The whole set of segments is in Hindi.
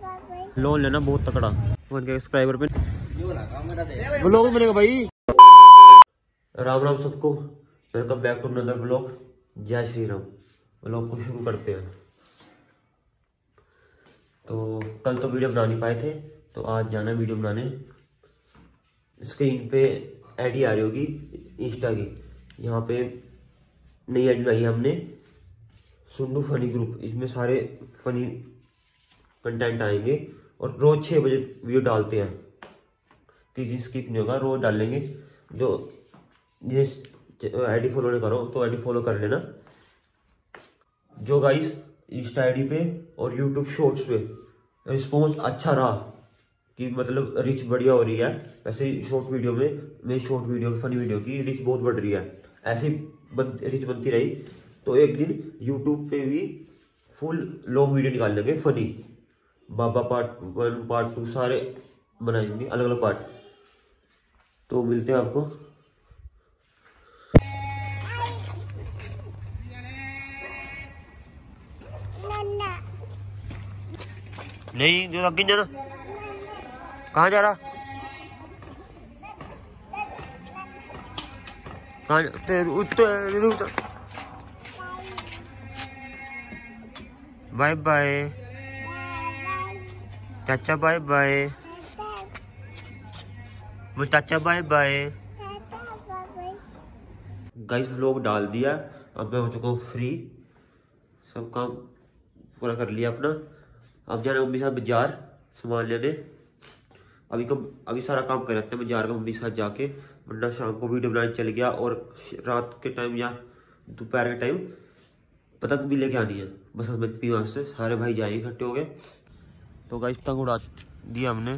लोन लेना बहुत तकड़ा। 1K सब्सक्राइबर पे व्लॉग बनेगा भाई। राम राम सबको, welcome back to another vlog. जय श्री राम। व्लॉग को शुरू करते हैं। तो कल तो वीडियो बना नहीं पाए थे, तो आज जाना वीडियो बनाने। स्क्रीन पे आईडी आ रही होगी इंस्टा की, यहाँ पे नई आईडी बनाई है हमने, सुंडू फनी ग्रुप। इसमें सारे फनी कंटेंट आएंगे और रोज 6 बजे वीडियो डालते हैं, किसी स्किप नहीं होगा, रोज डालेंगे। जो जिस आईडी फॉलो नहीं करो तो आईडी फॉलो कर लेना। जो गाइस इंस्टा आईडी पे और यूट्यूब शॉर्ट्स पे रिस्पॉन्स अच्छा रहा कि मतलब रीच बढ़िया हो रही है, वैसे ही शॉर्ट वीडियो में मेरी शॉर्ट वीडियो फनी वीडियो की रीच बहुत बढ़ रही है। ऐसे रीच बनती रही तो एक दिन यूट्यूब पे भी फुल लॉन्ग वीडियो निकाल लेंगे फनी। बाबा पार्ट 1 पार्ट 2 सारे बनाएंगे, अलग अलग पार्ट। तो मिलते हैं आपको। नहीं जो आगे जाना, कहाँ जा रहा, कहाँ बाय बाय चाचा, बाय बाय वो चाचा, बाय बाय। गाइस व्लॉग डाल दिया, अब मैं हो चुका हूँ फ्री, सब काम पूरा कर लिया अपना। अब जाना मम्मी साथ बाजार सामान लेने। अभी सारा काम कर रहे थे बाजार का मम्मी साथ जाके, वरना शाम को वीडियो बनाने चल गया और रात के टाइम या दोपहर के टाइम पतंग भी लेके आनी है। बस वहाँ से सारे भाई जाएंगे इकट्ठे हो गए। तो गाइस पतंग उड़ा दिया हमने,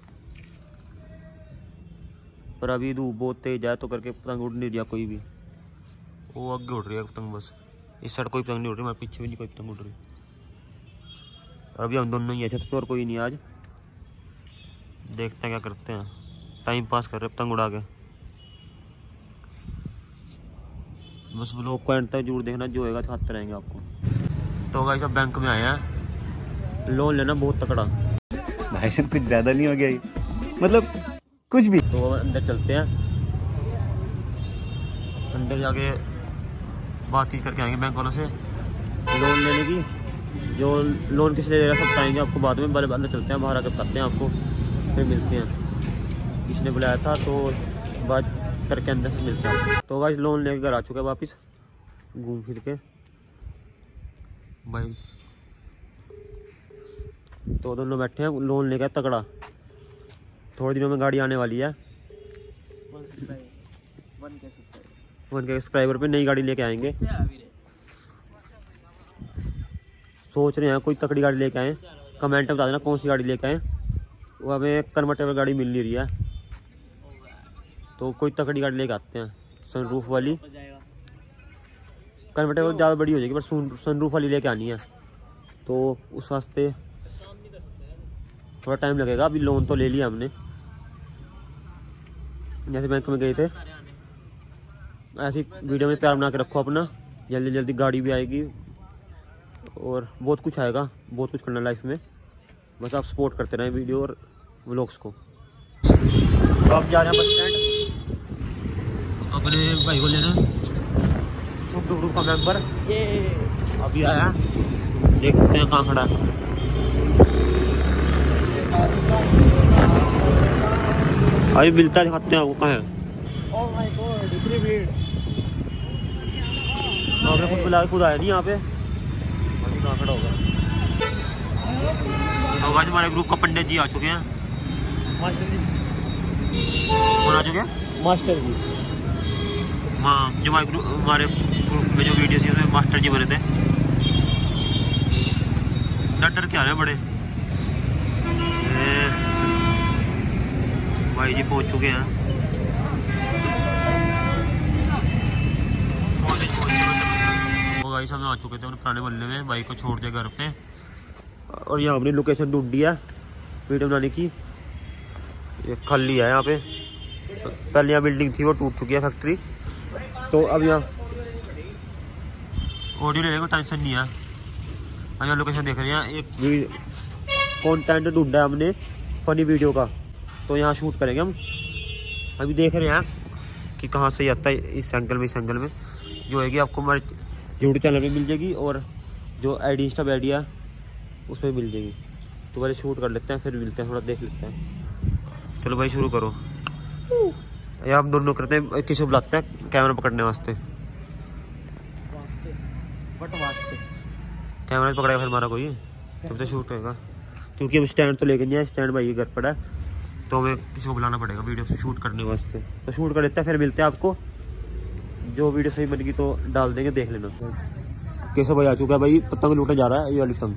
पर अभी धूप बहुत तेज है तो करके पतंग उड़ नहीं दिया कोई भी। वो आगे उड़ रही है पतंग, बस इस साइड कोई पतंग नहीं उड़ रही, हमारे पीछे भी नहीं कोई पतंग उड़ रही। अभी हम दोनों ही है छत पे और कोई नहीं आज। देखते हैं क्या करते हैं, टाइम पास कर रहे पतंग उड़ा के। बस व्लॉग को एंड तक जरूर देखना, जो होगा दिखाते रहेंगे आपको। तो गाइस अब बैंक में आए हैं, लोन लेना बहुत तकड़ा। भाई साहब कुछ ज्यादा नहीं हो गया ये? मतलब कुछ भी। तो अंदर चलते हैं, अंदर जाके बातचीत करके आएंगे बैंक वालों से लोन लेने की। जो लोन किस लिए ले रहा है सब बताएंगे आपको बाद में। अंदर चलते हैं, बाहर आकर बताते हैं आपको, फिर मिलते हैं। किसी ने बुलाया था तो बात करके अंदर से मिलते हैं। तो गाइस लोन लेके घर आ चुके हैं वापस घूम फिर के भाई। तो दोनों बैठे हैं, लोन लेकर तगड़ा। थोड़े दिनों में गाड़ी आने वाली है, 1K सब्सक्राइबर पे नई गाड़ी लेके आएंगे। सोच रहे हैं कोई तकड़ी गाड़ी लेके आए, कमेंट में बता देना कौन सी गाड़ी लेके आए। वो हमें कन्वर्टेबल गाड़ी मिल नहीं रही है, तो कोई तकड़ी गाड़ी लेके आते हैं सनरूफ वाली। कन्वर्टेबल ज़्यादा बड़ी हो जाएगी पर सनरूफ वाली लेके आनी है, तो उस वास्ते थोड़ा टाइम लगेगा। अभी लोन तो ले लिया हमने, जैसे बैंक में गए थे। ऐसी वीडियो में प्यार बना के रखो अपना, जल्दी जल्दी गाड़ी भी आएगी और बहुत कुछ आएगा, बहुत कुछ करना लाइफ में। बस आप सपोर्ट करते रहें वीडियो और व्लॉग्स को। तो आप जा रहे हैं बस स्टैंड अपने भाई को लेना, सुंडू ग्रुप का मेंबर अभी आया, देखते हैं कहाँ खड़ा है। अभी मिलता दिखाते हैं आपको कहाँ है। आपने खुद बुला खुद आया नहीं यहाँ पे, अभी कहाँ खड़ा होगा। तो आज हमारे ग्रुप का पंडित जी आ चुके हैं, मास्टर जी। कौन आ चुके हैं? मास्टर जी। हाँ, जो हमारे ग्रुप में जो वीडियो थी उसमें मास्टर जी बने थे। डर क्या रहे बड़े भाई जी पहुंच चुके हैं। तो गाइस हम आ चुके थे अपने पुराने मोहल्ले में, बाइक को छोड़ दिया घर पे और यहाँ अपनी लोकेशन ढूंढी है वीडियो बनाने की। ये खाली है यहाँ पे, पहले यहाँ बिल्डिंग थी वो टूट चुकी है फैक्ट्री। तो अब यहाँ ऑडियो लेने को टेंशन नहीं है। हम यहाँ लोकेशन देख रहे हैं, एक कंटेंट ढूंढा है हमने फनी वीडियो का, तो यहाँ शूट करेंगे हम। अभी देख रहे हैं कि कहाँ से आता है, इस एंगल में, इस एंगल में जो है आपको हमारे यूट्यूब चैनल पे मिल जाएगी और जो आईडी इंस्टा पे आईडी है उसमें मिल जाएगी। तो पहले शूट कर लेते हैं, फिर मिलते हैं, थोड़ा देख लेते हैं। चलो भाई शुरू करो। या हम दोनों करते हैं, किसी को बुलाते हैं कैमरा पकड़ने वास्ते। कैमरा पकड़ेगा फिर हमारा कोई, तब तो शूट होएगा। क्योंकि हम स्टैंड तो लेके नहीं आए, स्टैंड भाई घर पड़ा है, तो हमें किसी को बुलाना पड़ेगा वीडियो से शूट करने वास्ते। तो शूट कर लेते हैं, फिर मिलते हैं आपको। जो वीडियो सही बनेगी तो डाल देंगे, देख लेना। कैसे भाई आ चुका है भाई, पतंग लूटने जा रहा है, ये वाली पतंग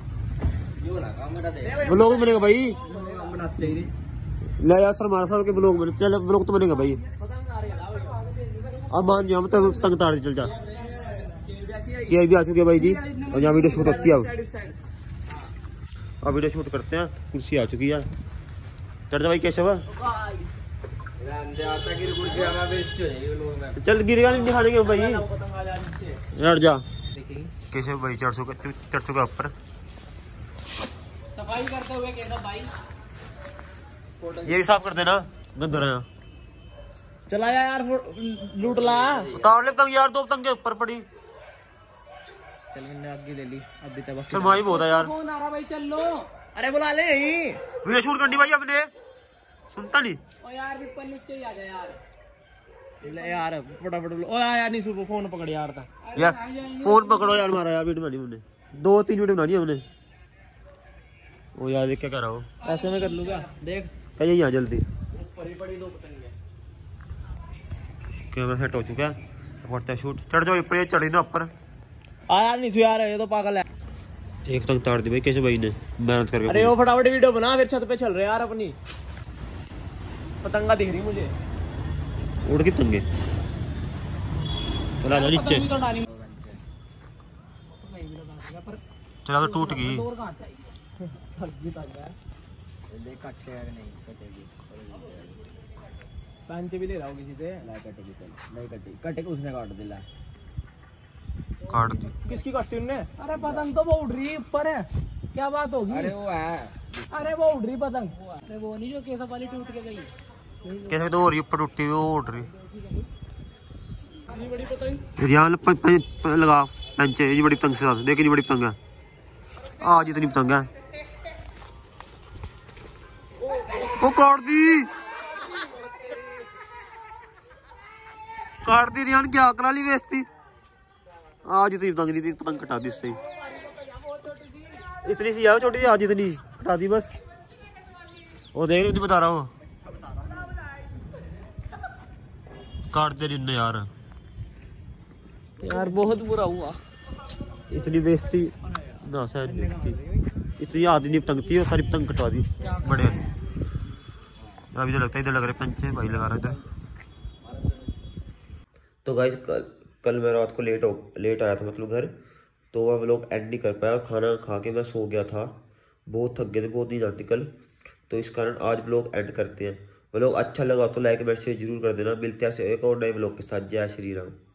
ब्लॉग बनेगा भाई। ले यार सर, हमारा सर के ब्लॉग बने, चल ब्लॉग तो बनेगा भाई। अब मान जाओ हम तो पतंग ताड़ चल जा। चेयर भी आ चुकी है भाई जी, और यहाँ वीडियो शूट होती है। अब वीडियो शूट करते हैं, कुर्सी आ चुकी है। चढ़ जा भाई केशव, चल गिरेगा नहीं दिखाने भाई, चढ़ जा केशव भाई। चढ़ चुका ऊपर, सफाई करते हुए केशव भाई। ये भी साफ कर देना, गंदा रहा। चला यार लूट ला, उतार ले पतंग यार, 2 पतंग के ऊपर पड़ी। चल मैंने आगे ले ली, अभी तक शर्माई बहुत है यार। फोन आ रहा भाई, चल लो। अरे बुला ले यही वीडियो शूट करनी भाई अपने, सुनता नहीं। ओ यार ऊपर नीचे ही आ जा यार, ले यार फटाफट। ओ यार नहीं सुबह फोन पकड़ यार था यार, फोन पकड़ो यार हमारा यार। वीडियो बनानी हमने 2-3 वीडियो बनानी हमने। ओ यार देख क्या कर रहा हो, ऐसे में कर लूंगा, देख क्या यहाँ जल्दी। ऊपर ही पड़ी 2 पतंगे। कैमरा सेट हो चुका है, करते शूट। चढ़ जाओ ऊपर, ये चढ़ी ना ऊपर। आ यार नहीं यार, ये तो पागल है। एक पतंग ताड़ दी भाई कैसे भाई ने मेहनत करके। अरे वो फटाफट वीडियो बना, फिर छत पे चल रहे यार अपनी। पतंगा दिख रही मुझे, उड़ के पतंगे। चला जा नीचे, चला तो टूट गई। पैंच भी ले रहा हूँ किसी से, नहीं कटेगी, उसने काट दिला। काट दी किसकी काटी उनने? अरे पतंग तो वो उड़ रही है ऊपर है, क्या बात होगी? अरे वो है, अरे वो उड़ रही पतंग। अरे वो नहीं जो केसव वाली टूट के गई, कैसे तो हो रही ऊपर टूटी हुई, वो उड़ रही। इतनी बड़ी पतंग यहाँ लगा पंचे, ये बड़ी पतंग से साथ देख, बड़ी पतंग है आज, इतनी पतंग है। वो काट दी रियान, क्या करा ली बेइज्जती। आज इतनी पतंग नहीं थी, पतंग कटा दी इससे। इतनी सी है छोटी सी, आज इतनी कटा दी बस। वो देख रही बता रहा हूँ, काट दे रही यार। यार बहुत बुरा हुआ, इतनी बेइज्जती ना सह, इतनी आदमी नहीं पतंग थी, और सारी पतंग कटा दी बड़े। अभी तो लगता है इधर लग रहे पंचे भाई लगा रहा इधर। तो गाइस कल मैं रात को लेट आया था मतलब घर, तो वह लोग एंड नहीं कर पाया। खाना खा के मैं सो गया था, बहुत थक गए थे, बहुत नींद आती कल, तो इस कारण आज व्लॉग एंड करते हैं। व्लॉग अच्छा लगा तो लाइक मैसेज जरूर कर देना। मिलते हैं एक और नए व्लॉग के साथ। जय श्री राम।